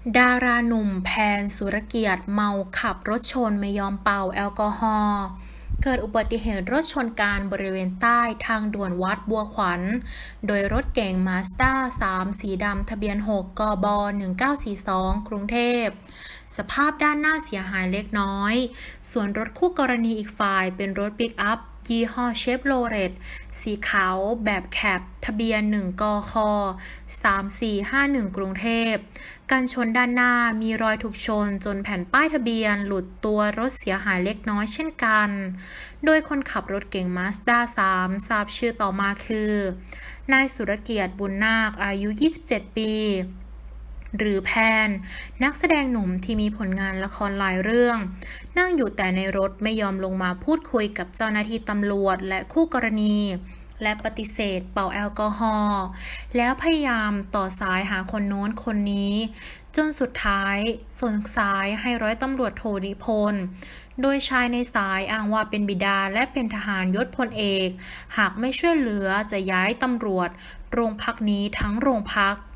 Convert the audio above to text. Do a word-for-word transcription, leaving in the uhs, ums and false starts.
ดาราหนุ่มแพน สุรเกียรติเมาขับรถชนไม่ยอมเป่าแอลกอฮอล์เกิดอุบัติเหตุรถชนกันบริเวณใต้ทางด่วนวัดบัวขวัญโดยรถเก๋งมาสด้าสามสีดำทะเบียนหกกบหนึ่งเก้าสี่สองกรุงเทพสภาพด้านหน้าเสียหายเล็กน้อยส่วนรถคู่กรณีอีกฝ่ายเป็นรถปิกอัพยี่ห้อเชฟโรเลตสีขาวแบบแคปทะเบียนหนึ่งกคสามสี่ห้าหนึ่งกรุงเทพการชนด้านหน้ามีรอยถูกชนจนแผ่นป้ายทะเบียนหลุดตัวรถเสียหายเล็กน้อยเช่นกันโดยคนขับรถเก๋งมาสด้าสามทราบชื่อต่อมาคือนายสุรเกียรติบุญนาคอายุยี่สิบเจ็ดปีหรือแพนนักแสดงหนุ่มที่มีผลงานละครหลายเรื่องนั่งอยู่แต่ในรถไม่ยอมลงมาพูดคุยกับเจ้าหน้าที่ตำรวจและคู่กรณีและปฏิเสธเป่าแอลกอฮอล์แล้วพยายามต่อสายหาคนโน้นคนนี้จนสุดท้ายส่งสายให้ร้อยตำรวจโทนิพนธ์โดยชายในสายอ้างว่าเป็นบิดาและเป็นทหารยศพลเอกหากไม่ช่วยเหลือจะย้ายตำรวจโรงพักนี้ทั้งโรงพัก